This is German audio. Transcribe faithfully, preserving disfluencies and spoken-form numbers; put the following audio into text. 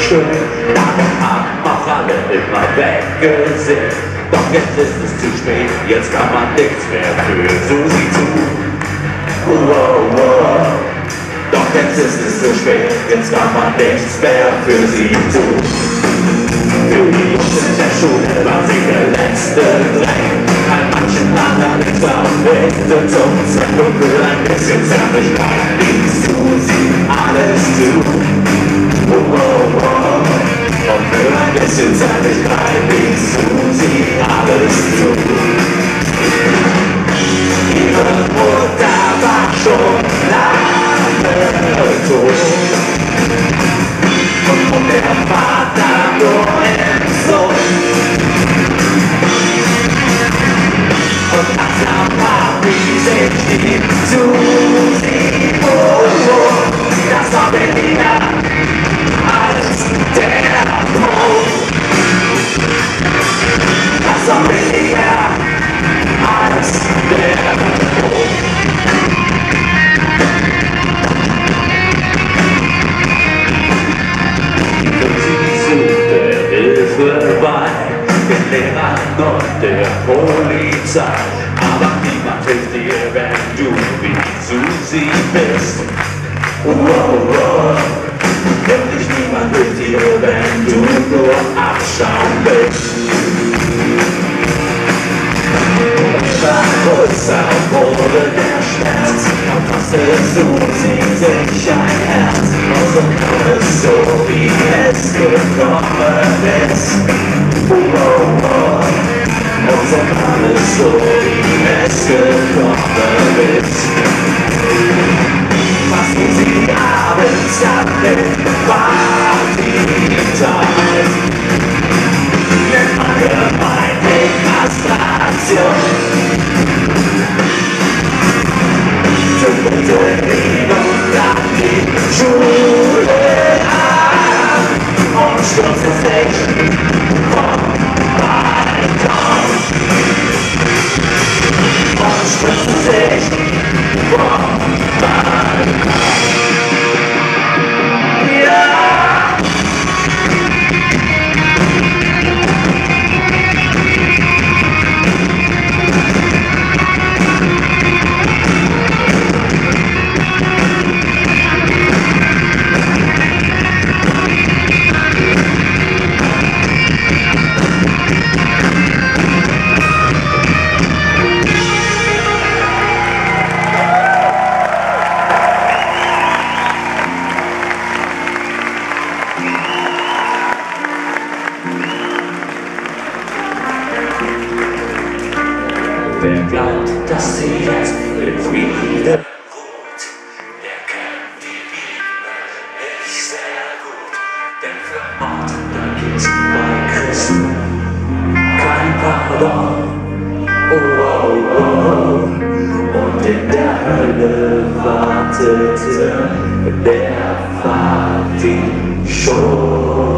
schön, davon haben auch alle immer weggesehen. Doch jetzt ist es zu spät, jetzt kann man nichts mehr für Susi tun. Wow, wow. Doch jetzt ist es zu spät, jetzt kann man nichts mehr für sie tun. Für die Jungs in der Schule war sie der letzte Dreck. Bei manchen anderen ist er Winde zum Zweck. Und für ein bisschen Zärtlichkeit ließ Susi alles tun. Wow, wow. Und für ein bisschen Zärtlichkeit ließ Susi alles tun. Ihre Mutter war schon lange tot. Und der Vater nur im Sohn. Und langsam war wie sich die Susi, oh, oh, das war weniger als der Tod. Das war weniger als der Tod. Bei den Lehrern und der Polizei. Aber niemand hilft dir, wenn du wie Susi bist. Wow, wow. Wirklich niemand hilft dir, wenn du nur Abschaum bist. Immer größer wurde der Schmerz, und kostet Susi sich ein Herz. Und so kam es so, wie es gekommen ist. Wow, wow. Und so kam es so, wie es gekommen ist. Was Susi abends an den Party-Tag nennt man gemeinhin Kastration. Schüttelte ihn und dann die Schule an und stürzte sich vom Balkon. Und stürzte sich vom Balkon. Ja! Wer glaubt, dass sie jetzt in Frieden ruht, der kennt die Bibel nicht sehr gut. Denn für Mord, da gibt's bei Christen kein Pardon. Oh, oh, oh. Und in der Hölle wartete der Vati schon.